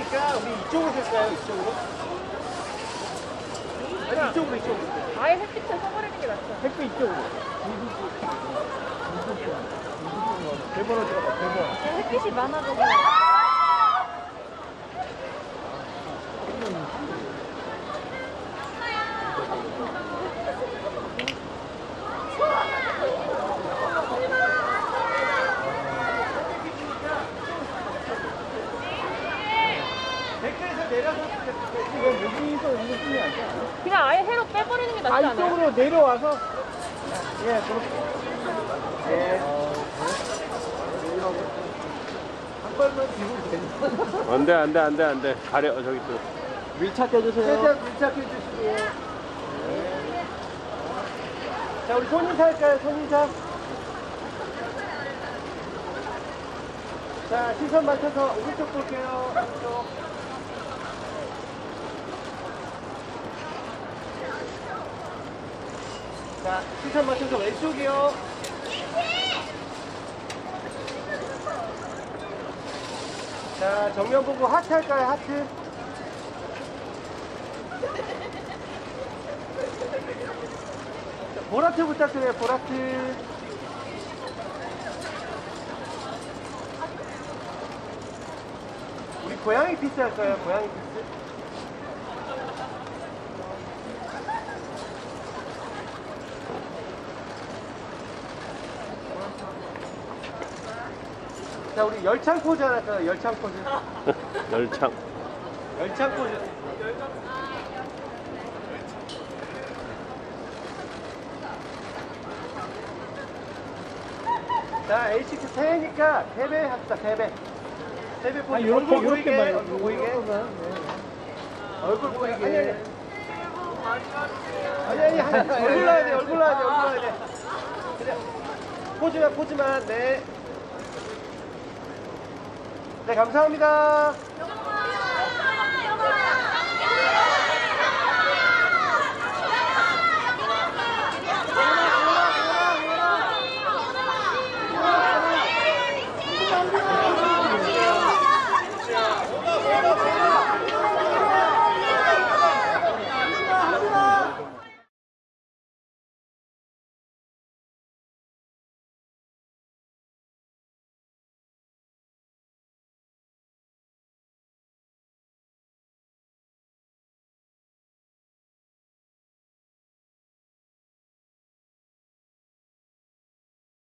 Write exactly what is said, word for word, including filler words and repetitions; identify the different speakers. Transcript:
Speaker 1: 있으니까 우리 이쪽으로 쓸까요? 이쪽으로? 아니 이쪽으로 이쪽으로.
Speaker 2: 아예 햇빛을 써버리는 게 낫죠.
Speaker 1: 햇빛 이쪽으로. 대번호 들어봐. 대번.
Speaker 2: 햇빛이 많아져서.
Speaker 1: 댓글에서 내려서 이건 여기서 이거 쓰면 안 돼.
Speaker 2: 그냥 아예 해로 빼버리는 게 낫지
Speaker 1: 아,
Speaker 2: 않아요?
Speaker 1: 이쪽으로 내려와서. 예, 그렇게. 예. 한 발만 뒤로 되는.
Speaker 3: 안 돼, 안 돼, 안 돼, 안 돼. 가려, 어, 저기 또.
Speaker 1: 밀착해주세요. 최대한 밀착해주시고요. 네. 자, 우리 손인사 할까요? 손인사. 자, 시선 맞춰서 오른쪽 볼게요. 오른쪽. 자, 시선 맞춰서 왼쪽이요. 자, 정면 보고 하트 할까요? 하트. 자, 보라트 부탁드려요. 보라트. 우리 고양이 피스 할까요? 고양이 피스. 자, 우리 열창 포즈 하나 할까요? 열창 포즈.
Speaker 3: 열창.
Speaker 1: 열창 포즈. 자, 에이식스 새해니까 세 배 합시다. 세 배. 세 배 포즈.
Speaker 4: 아, 요렇게,
Speaker 1: 얼굴
Speaker 4: 요렇게
Speaker 1: 보이게.
Speaker 4: 말고.
Speaker 1: 얼굴 보이게. 얼굴 보이게. 아니, 아니. 아니, 아니, 아니. 얼굴 나야 돼. 얼굴 나야 돼. 얼굴 나야 돼. 그냥 포즈만, 포즈만. 네. 네, 감사합니다.